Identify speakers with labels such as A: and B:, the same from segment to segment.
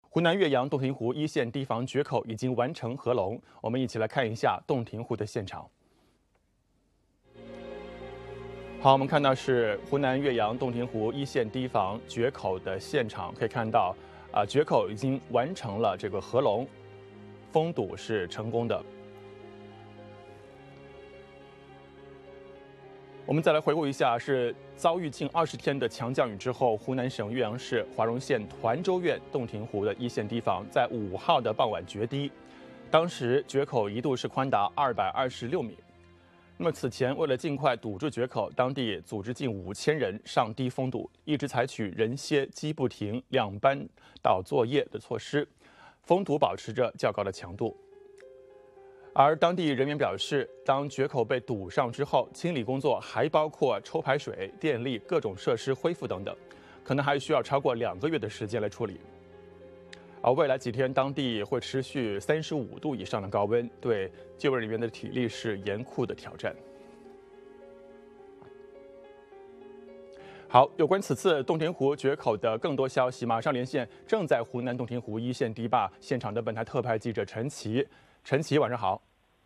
A: 湖南岳阳洞庭湖一线堤防决口已经完成合龙，我们一起来看一下洞庭湖的现场。好，我们看到是湖南岳阳洞庭湖一线堤防决口的现场，可以看到，决口已经完成了这个合龙，封堵是成功的。我们再来回顾一下，是遭遇近20天的强降雨之后，湖南省岳阳市华容县团州院洞庭湖的一线堤防在5号的傍晚决堤，当时决口一度是宽达226米。那么此前为了尽快堵住决口，当地组织近5000人上堤封堵，一直采取人歇机不停、两班倒作业的措施，封堵保持着较高的强度。而当地人员表示，当决口被堵上之后，清理工作还包括抽排水、电力、各种设施恢复等等，可能还需要超过2个月的时间来处理。而未来几天，当地会持续35度以上的高温，对救援人员的体力是严酷的挑战。好，有关此次洞庭湖决口的更多消息，马上连线正在湖南洞庭湖一线堤坝现场的本台特派记者陈琦。陈琦，晚上好。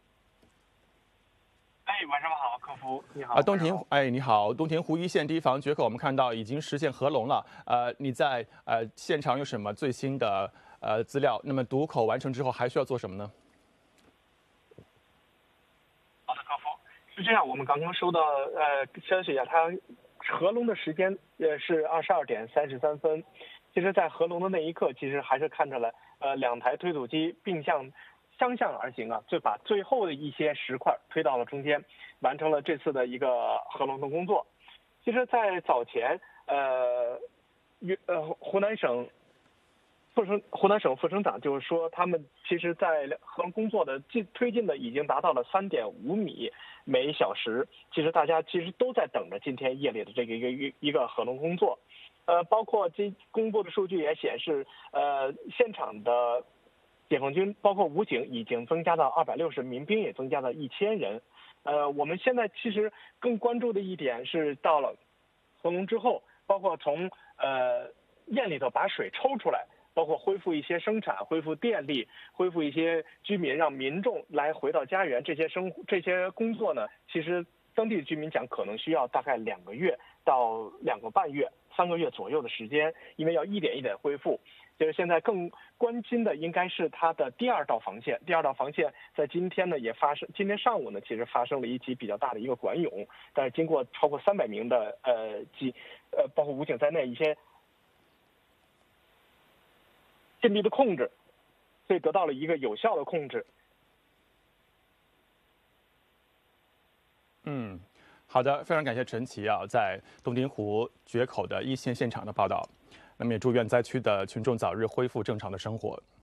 B: 晚上好，客服你好。
A: 你好，洞庭湖一线堤防决口我们看到已经实现合龙了。你在现场有什么最新的资料？那么堵口完成之后还需要做什么呢？
B: 好的，客服是这样，我们刚刚收到消息啊，它合龙的时间是22点33分。其实，在合龙的那一刻，其实还是看着了2台推土机相向而行啊，就把最后的一些石块推到了中间，完成了这次的一个合龙的工作。其实，在早前，湖南省副省长就是说，他们其实在合龙工作的推进的已经达到了3.5米每小时。其实大家都在等着今天夜里的这个一个合龙工作。包括公布的数据也显示，现场的解放军包括武警已经增加到260，民兵也增加到1000人。我们现在其实更关注的一点是，到了合龙之后，包括从堰里头把水抽出来，包括恢复一些生产、恢复电力、恢复一些居民，让民众来回到家园，这些工作呢，其实当地的居民讲可能需要大概2个月到2个半月、3个月左右的时间，因为要一点一点恢复。就是现在更关心的应该是它的第2道防线。第2道防线在今天呢今天上午呢，其实发生了一起比较大的一个管涌，但是经过超过300名的包括武警在内一些阵地的控制，所以得到了一个有效的控制。
A: 好的，非常感谢陈琦在洞庭湖决口的一线现场的报道。那么也祝愿灾区的群众早日恢复正常的生活。